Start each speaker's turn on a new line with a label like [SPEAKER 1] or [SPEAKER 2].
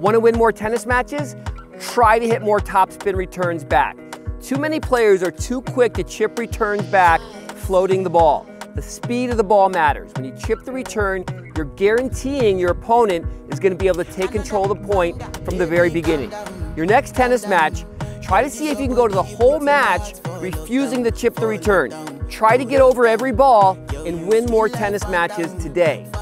[SPEAKER 1] Want to win more tennis matches? Try to hit more topspin returns back. Too many players are too quick to chip returns back, floating the ball. The speed of the ball matters. When you chip the return, you're guaranteeing your opponent is going to be able to take control of the point from the very beginning. Your next tennis match, try to see if you can go to the whole match refusing to chip the return. Try to get over every ball and win more tennis matches today.